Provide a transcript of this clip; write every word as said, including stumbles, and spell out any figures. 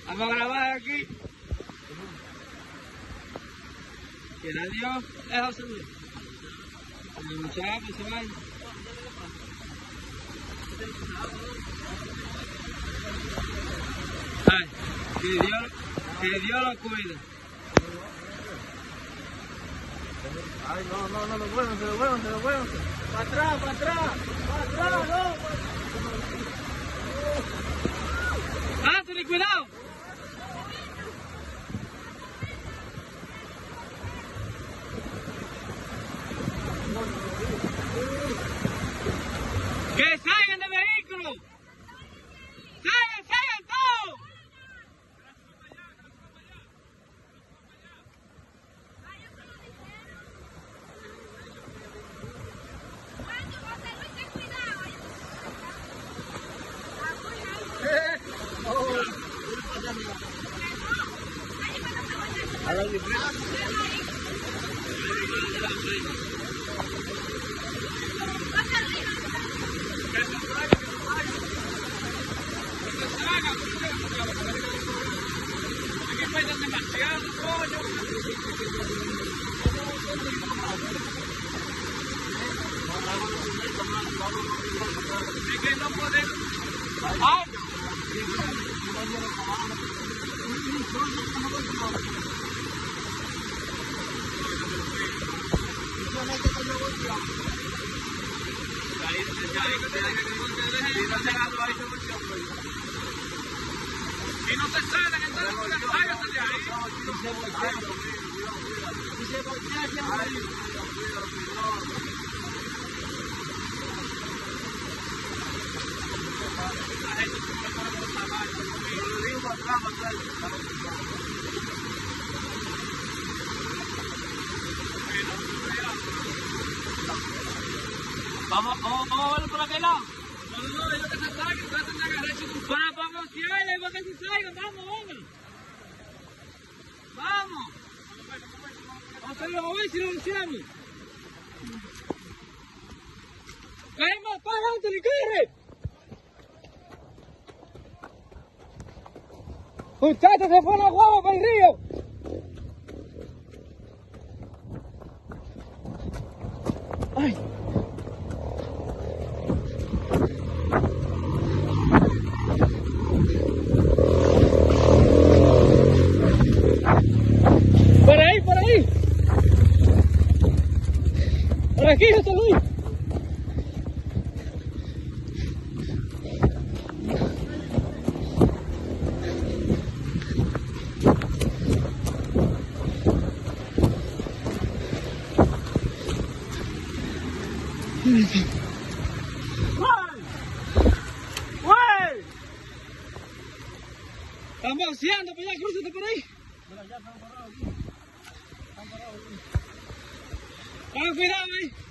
Vamos a grabar aquí. Que nadie es José Luis. El muchacho se va. Ay, que Dios, que Dios lo cuide. Ay, no, no, no, devuélvanse, devuélvanse, devuélvanse. Para atrás, para atrás, para atrás, no. Anthony, cuidado. ¡Que salgan del vehículo! ¡Salgan, salgan todos! Y no te salen, entonces sáquense de ahí. Y se voltea hacia ahí. Vamos, vamos, vamos a verlo por aquel lado. No, no, no, ellos que se salgan, traten de agarrar su grupo. Para, para negociarle, para que se salgan, vamos, vamos. Vamos. Vamos a ver, vamos a ver si lo negociamos. ¡Cae más para adelante, corre! Muchachos, se fue la guagua para el río. Ay. Por ahí, por ahí. Por aquí, José Luis. Están boxeando, pues ya, crúzate por ahí. Mira, ya están parados aquí. Están parados aquí. Ten cuidado ahí.